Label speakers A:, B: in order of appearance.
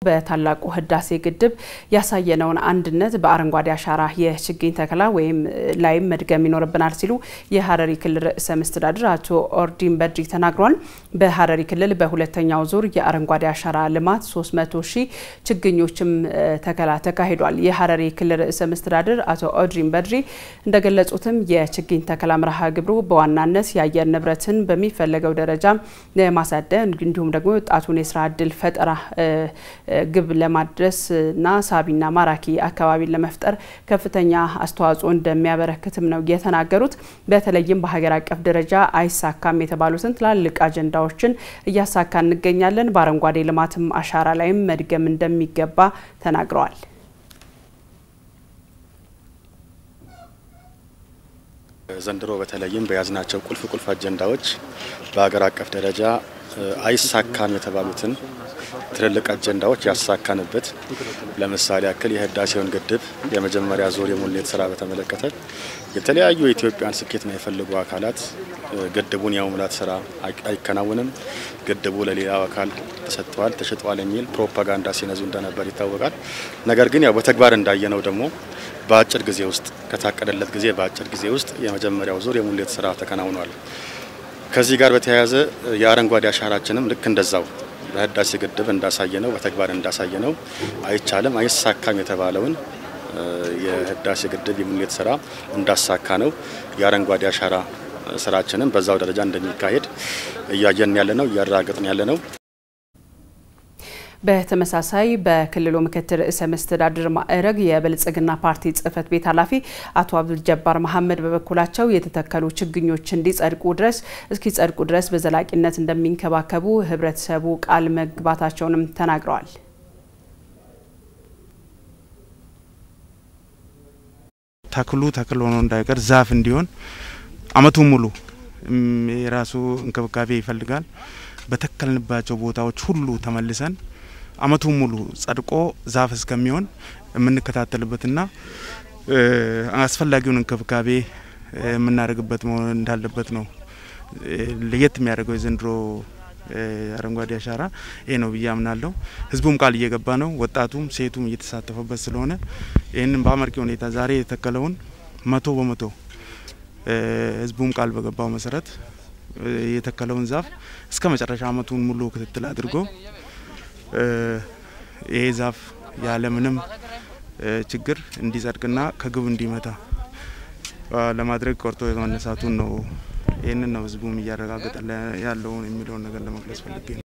A: በታላቁ ህዳሴ ግድብ ያሳየነውን አንድነት በአረንጓዴ አሻራ የችግኝ ተከላ ወይም ላይ መድገም ይኖርብናል ሲሉ የሀረሪ ክልል ርዕሰ መስተዳድር አቶ ኦርዲን በድሪ ተናግረዋል። በሀረሪ ክልል በሁለተኛው ዙር የአረንጓዴ አሻራ ልማት 300,000 ችግኞችም ተከላ ተካሂዷል። የሀረሪ ክልል ርዕሰ መስተዳድር አቶ ኦርዲን በድሪ እንደገለጹትም የችግኝ ተከላ መርሃ ግብሩ በዋናነት የአየር ንብረትን በሚፈለገው ደረጃ ለማሳደግ እንዲሁም ደግሞ ወጣቱን የስራ ዕድል ፈጠራ ግብ ለማድረስና ሳቢና ማራኪ አካባቢ ለመፍጠር ከፍተኛ አስተዋጽኦ እንደሚያበረክትም ነው የተናገሩት። በተለይም በሀገር አቀፍ ደረጃ አይሳካም የተባሉትን ትላልቅ አጀንዳዎችን እያሳካን እንገኛለን። በአረንጓዴ ልማትም አሻራ ላይም መድገም እንደሚገባ ተናግረዋል።
B: ዘንድሮ በተለይም በያዝናቸው ቁልፍ አጀንዳዎች በሀገር አቀፍ ደረጃ አይሳካም የተባሉትን ትልልቅ አጀንዳዎች ያሳካንበት ለምሳሌ ያክል የህዳሴውን ግድብ የመጀመሪያ ዙር የሙሌት ስራ በተመለከተ የተለያዩ የኢትዮጵያን ስኬት ነው የፈልጉ አካላት ግድቡን የሙላት ስራ አይከናወንም፣ ግድቡ ለሌላው አካል ተሸጧል የሚል ፕሮፓጋንዳ ሲነዙ እንደነበር ይታወቃል። ነገር ግን ያው በተግባር እንዳየነው ደግሞ በአጭር ጊዜ ውስጥ ከታቀደለት ጊዜ በአጭር ጊዜ ውስጥ የመጀመሪያው ዙር የሙሌት ስራ ተከናውኗል። ከዚህ ጋር በተያያዘ የአረንጓዴ አሻራችንም ልክ እንደዛው በህዳሴ ግድብ እንዳሳየነው በተግባር እንዳሳየነው አይቻልም አይሳካም የተባለውን የህዳሴ ግድብ የሙሌት ስራ እንዳሳካ ነው የአረንጓዴ አሻራ ስራችንን በዛው ደረጃ እንደሚካሄድ እያየን ያለነው እያረጋገጥን ያለነው።
A: በተመሳሳይ በክልሉ ምክትል ርዕሰ መስተዳድር ማዕረግ የብልጽግና ፓርቲ ጽህፈት ቤት ኃላፊ አቶ አብዱል ጀባር መሐመድ በበኩላቸው የተተከሉ ችግኞች እስኪጸድቁ ድረስ በዘላቂነት እንደሚንከባከቡ ህብረተሰቡ ቃል መግባታቸውንም ተናግረዋል።
C: ተክል ሆኖ እንዳይቀር ዛፍ እንዲሆን አመቱን ሙሉ የራሱ እንክብካቤ ይፈልጋል። በተከልንባቸው ቦታዎች ሁሉ ተመልሰን አመቱን ሙሉ ጸድቆ ዛፍ እስከሚሆን የምንከታተልበትና አስፈላጊውን እንክብካቤ የምናደርግበት መሆን እንዳለበት ነው ለየት የሚያደርገው የዘንድሮ አረንጓዴ አሻራ ይሄ ነው ብዬ አምናለሁ። ህዝቡም ቃል እየገባ ነው፣ ወጣቱም ሴቱም እየተሳተፈበት ስለሆነ ይሄንን በአመርቂ ሁኔታ ዛሬ የተከለውን 100% ህዝቡም ቃል በገባው መሰረት የተከለውን ዛፍ እስከ መጨረሻ አመቱን ሙሉ ክትትል አድርጎ ይሄ ዛፍ ያለ ምንም ችግር እንዲጸድቅና ከግብ እንዲመታ ለማድረግ ቆርጦ የመነሳቱን ነው። ይሄንን ነው ህዝቡም እያረጋገጠ ያለው የሚለው ነገር ለመግለጽ ፈልጌ